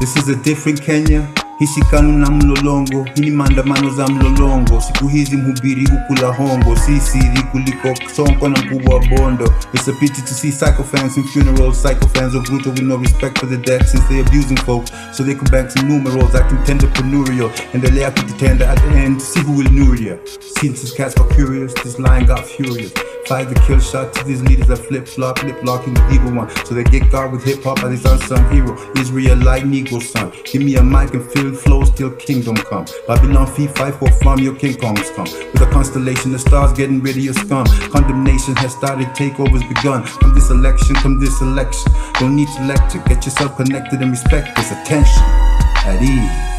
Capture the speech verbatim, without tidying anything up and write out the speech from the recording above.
This is a different Kenya. Hishikanu na mlolongo, hii ni maandamano za mlolongo. Siku hizi mhubiri hukula hongo, si siri kuliko sonko na mkubwa bondo. It's a pity to see psychophants in funerals, psychophants of Ruto with no respect for the dead, since they abusing folk so they can bank some numerals, acting tenderpreneurial, and they lay out the tender at the end to see who will lure ya. Since these cats got curious, this line got furious. Five the kill shot to these leaders that flip-flop, lip-locking the evil one, so they get guard with hip-hop as his unsung hero. Israelite Negro son, give me a mic and fill flow till kingdom come. Babylon fee fight for farm, your King Kongs come. With a constellation of stars getting rid of your scum. Condemnation has started, takeovers begun. From this election, from this election. Don't need to lecture, get yourself connected and respect this attention. At ease.